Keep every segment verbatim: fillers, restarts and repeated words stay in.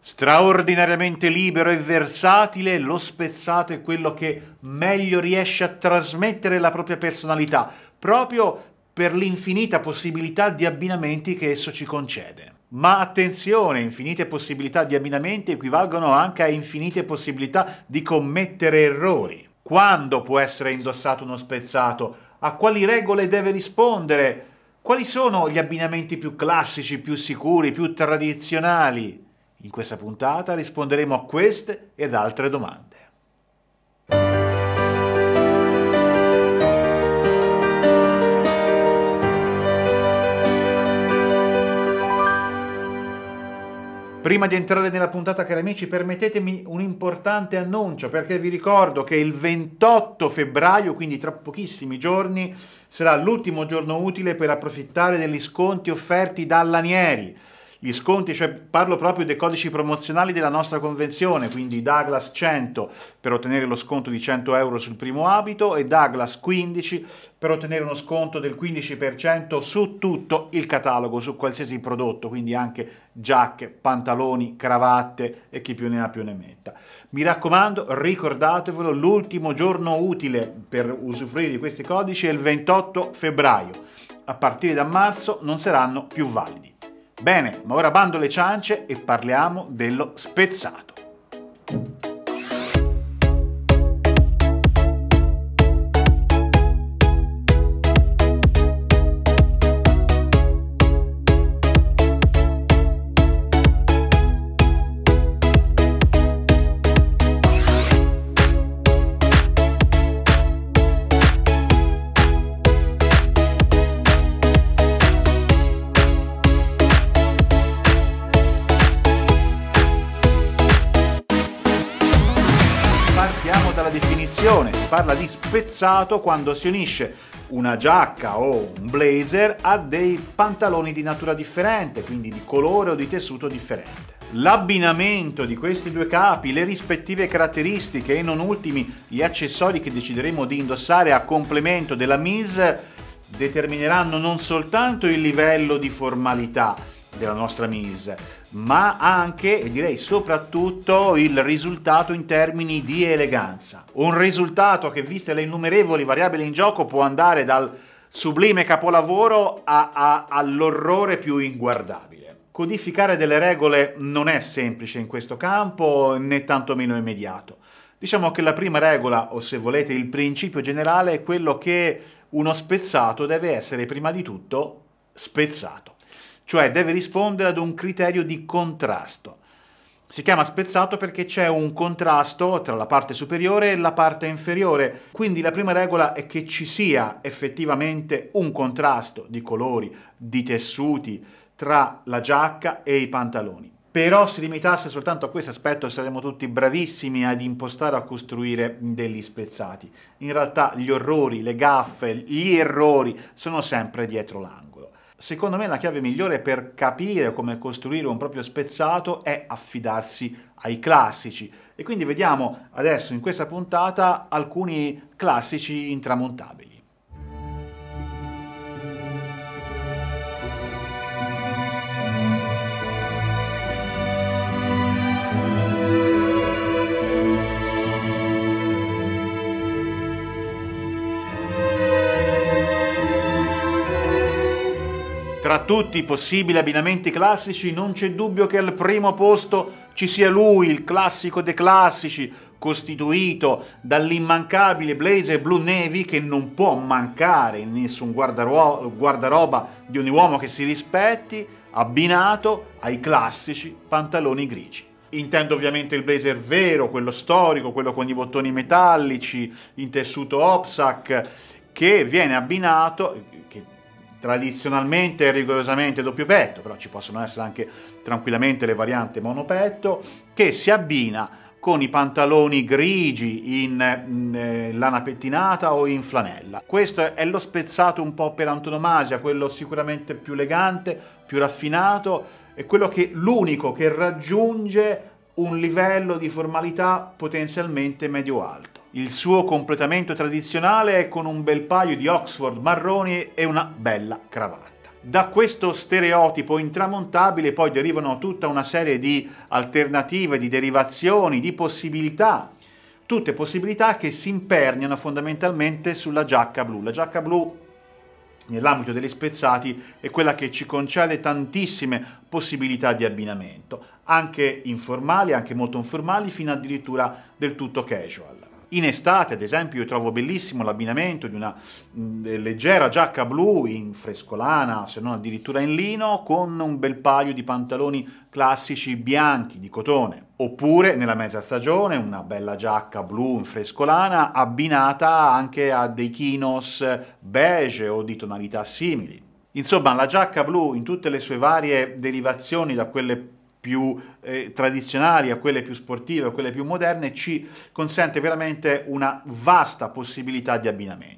Straordinariamente libero e versatile, lo spezzato è quello che meglio riesce a trasmettere la propria personalità, proprio per l'infinita possibilità di abbinamenti che esso ci concede. Ma attenzione, infinite possibilità di abbinamenti equivalgono anche a infinite possibilità di commettere errori. Quando può essere indossato uno spezzato? A quali regole deve rispondere? Quali sono gli abbinamenti più classici, più sicuri, più tradizionali? In questa puntata risponderemo a queste ed altre domande. Prima di entrare nella puntata, cari amici, permettetemi un importante annuncio, perché vi ricordo che il ventotto febbraio, quindi tra pochissimi giorni, sarà l'ultimo giorno utile per approfittare degli sconti offerti da Lanieri. Gli sconti, cioè parlo proprio dei codici promozionali della nostra convenzione, quindi Douglas cento per ottenere lo sconto di cento euro sul primo abito e Douglas quindici per ottenere uno sconto del quindici per cento su tutto il catalogo, su qualsiasi prodotto, quindi anche giacche, pantaloni, cravatte e chi più ne ha più ne metta. Mi raccomando, ricordatevelo, l'ultimo giorno utile per usufruire di questi codici è il ventotto febbraio. A partire da marzo non saranno più validi. Bene, ma ora bando le ciance e parliamo dello spezzato. Definizione: si parla di spezzato quando si unisce una giacca o un blazer a dei pantaloni di natura differente, quindi di colore o di tessuto differente. L'abbinamento di questi due capi, le rispettive caratteristiche e non ultimi gli accessori che decideremo di indossare a complemento della mise determineranno non soltanto il livello di formalità della nostra mise, ma anche, e direi soprattutto, il risultato in termini di eleganza. Un risultato che, viste le innumerevoli variabili in gioco, può andare dal sublime capolavoro all'orrore più inguardabile. Codificare delle regole non è semplice in questo campo, né tantomeno immediato. Diciamo che la prima regola, o se volete il principio generale, è quello che uno spezzato deve essere prima di tutto spezzato. Cioè deve rispondere ad un criterio di contrasto. Si chiama spezzato perché c'è un contrasto tra la parte superiore e la parte inferiore, quindi la prima regola è che ci sia effettivamente un contrasto di colori, di tessuti tra la giacca e i pantaloni. Però se limitasse soltanto a questo aspetto saremmo tutti bravissimi ad impostare o a costruire degli spezzati. In realtà gli orrori, le gaffe, gli errori sono sempre dietro l'angolo. Secondo me la chiave migliore per capire come costruire un proprio spezzato è affidarsi ai classici e quindi vediamo adesso in questa puntata alcuni classici intramontabili. Tra tutti i possibili abbinamenti classici non c'è dubbio che al primo posto ci sia lui, il classico dei classici, costituito dall'immancabile blazer blu navy che non può mancare in nessun guardaroba di ogni uomo che si rispetti, abbinato ai classici pantaloni grigi. Intendo ovviamente il blazer vero, quello storico, quello con i bottoni metallici, in tessuto Opsac, che viene abbinato, che tradizionalmente e rigorosamente doppio petto, però ci possono essere anche tranquillamente le varianti monopetto, che si abbina con i pantaloni grigi in, in lana pettinata o in flanella. Questo è lo spezzato un po' per antonomasia, quello sicuramente più elegante, più raffinato, è quello che l'unico che raggiunge un livello di formalità potenzialmente medio-alto. Il suo completamento tradizionale è con un bel paio di Oxford marroni e una bella cravatta. Da questo stereotipo intramontabile poi derivano tutta una serie di alternative, di derivazioni, di possibilità, tutte possibilità che si imperniano fondamentalmente sulla giacca blu. La giacca blu, nell'ambito degli spezzati, è quella che ci concede tantissime possibilità di abbinamento, anche informali, anche molto informali, fino addirittura del tutto casual. In estate, ad esempio, io trovo bellissimo l'abbinamento di una mh, leggera giacca blu in frescolana, se non addirittura in lino, con un bel paio di pantaloni classici bianchi di cotone. Oppure, nella mezza stagione, una bella giacca blu in frescolana abbinata anche a dei chinos beige o di tonalità simili. Insomma, la giacca blu in tutte le sue varie derivazioni, da quelle più eh, tradizionali a quelle più sportive, a quelle più moderne, ci consente veramente una vasta possibilità di abbinamenti.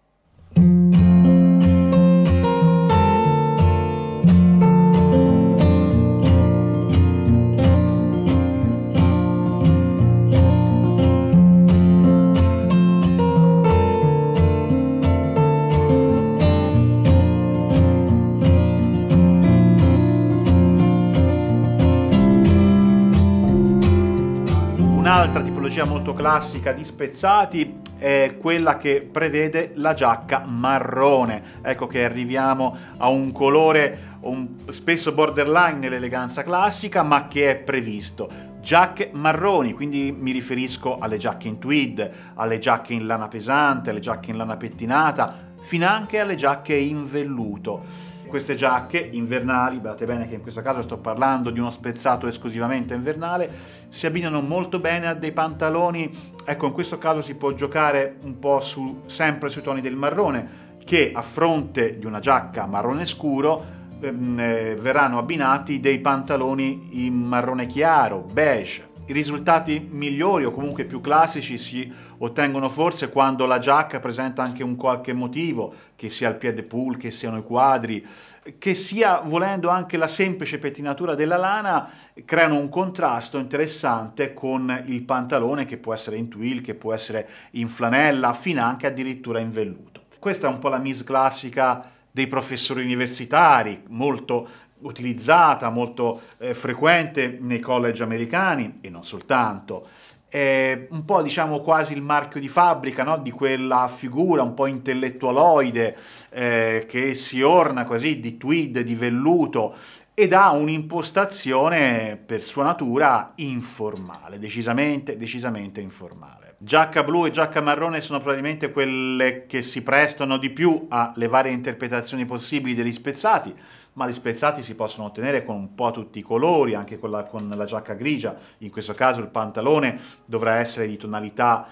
Un'altra tipologia molto classica di spezzati è quella che prevede la giacca marrone. Ecco che arriviamo a un colore un, spesso borderline nell'eleganza classica, ma che è previsto. Giacche marroni, quindi mi riferisco alle giacche in tweed, alle giacche in lana pesante, alle giacche in lana pettinata, finanche alle giacche in velluto. Queste giacche invernali, guardate bene che in questo caso sto parlando di uno spezzato esclusivamente invernale, si abbinano molto bene a dei pantaloni. Ecco, in questo caso si può giocare un po' su, sempre sui toni del marrone, che a fronte di una giacca marrone scuro ehm, eh, verranno abbinati dei pantaloni in marrone chiaro, beige. I risultati migliori o comunque più classici si ottengono forse quando la giacca presenta anche un qualche motivo, che sia il piede pull, che siano i quadri, che sia volendo anche la semplice pettinatura della lana, creano un contrasto interessante con il pantalone, che può essere in twill, che può essere in flanella, finanche addirittura in velluto. Questa è un po' la mise classica dei professori universitari, molto utilizzata, molto eh, frequente nei college americani e non soltanto. È un po', diciamo, quasi il marchio di fabbrica, no? Di quella figura un po' intellettualoide eh, che si orna così di tweed, di velluto, ed ha un'impostazione per sua natura informale, decisamente, decisamente informale. Giacca blu e giacca marrone sono probabilmente quelle che si prestano di più alle varie interpretazioni possibili degli spezzati, ma gli spezzati si possono ottenere con un po' tutti i colori, anche con la, con la giacca grigia. In questo caso il pantalone dovrà essere di tonalità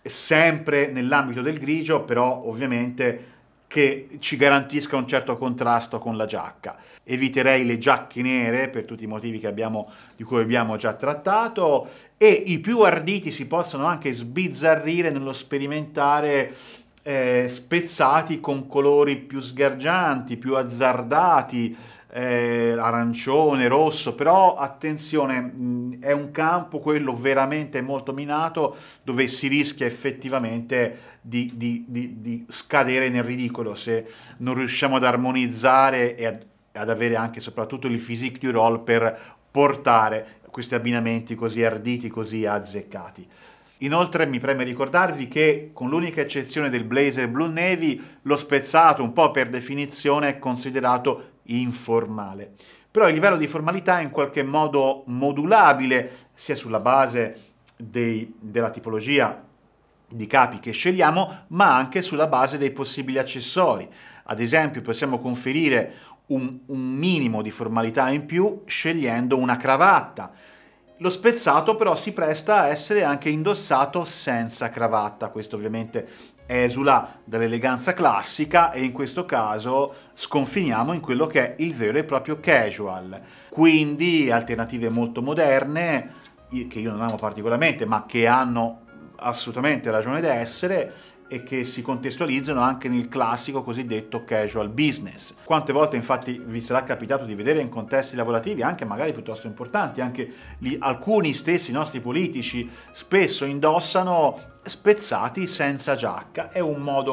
sempre nell'ambito del grigio, però ovviamente che ci garantisca un certo contrasto con la giacca. Eviterei le giacche nere per tutti i motivi che abbiamo, di cui abbiamo già trattato, e i più arditi si possono anche sbizzarrire nello sperimentare eh, spezzati con colori più sgargianti, più azzardati, eh, arancione, rosso, però attenzione, mh, è un campo quello veramente molto minato, dove si rischia effettivamente di, di, di, di scadere nel ridicolo se non riusciamo ad armonizzare e ad, ad avere anche soprattutto il physique du role per portare questi abbinamenti così arditi, così azzeccati. Inoltre mi preme ricordarvi che, con l'unica eccezione del blazer Blue Navy, lo spezzato, un po' per definizione, è considerato informale. Però il livello di formalità è in qualche modo modulabile, sia sulla base dei, della tipologia di capi che scegliamo, ma anche sulla base dei possibili accessori. Ad esempio, possiamo conferire un, un minimo di formalità in più scegliendo una cravatta. Lo spezzato però si presta a essere anche indossato senza cravatta. Questo ovviamente esula dall'eleganza classica e in questo caso sconfiniamo in quello che è il vero e proprio casual. Quindi alternative molto moderne, che io non amo particolarmente, ma che hanno assolutamente ragione d'essere e che si contestualizzano anche nel classico cosiddetto casual business. Quante volte infatti vi sarà capitato di vedere in contesti lavorativi, anche magari piuttosto importanti, anche lì alcuni stessi nostri politici spesso indossano spezzati senza giacca. È un modo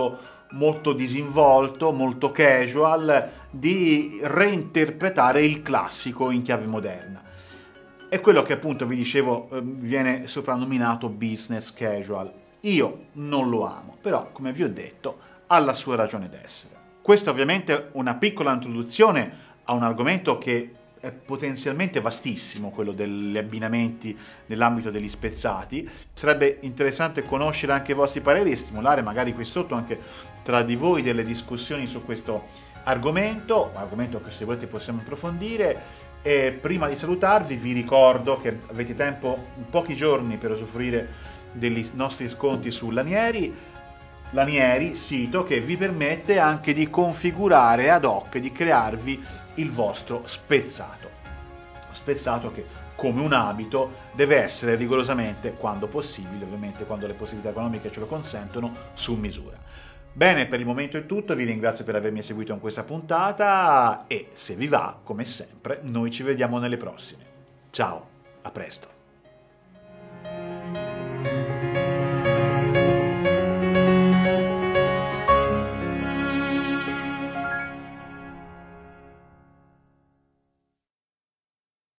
molto disinvolto, molto casual, di reinterpretare il classico in chiave moderna. È quello che appunto vi dicevo viene soprannominato business casual. Io non lo amo, però come vi ho detto ha la sua ragione d'essere. Questa ovviamente è una piccola introduzione a un argomento che è potenzialmente vastissimo, quello degli abbinamenti nell'ambito degli spezzati. Sarebbe interessante conoscere anche i vostri pareri e stimolare magari qui sotto anche tra di voi delle discussioni su questo argomento, un argomento che se volete possiamo approfondire. E prima di salutarvi vi ricordo che avete tempo, pochi giorni, per usufruire dei nostri sconti su Lanieri. Lanieri, sito che vi permette anche di configurare ad hoc, di crearvi il vostro spezzato. Spezzato che, come un abito, deve essere rigorosamente, quando possibile, ovviamente quando le possibilità economiche ce lo consentono, su misura. Bene, per il momento è tutto, vi ringrazio per avermi seguito in questa puntata e se vi va, come sempre, noi ci vediamo nelle prossime. Ciao, a presto!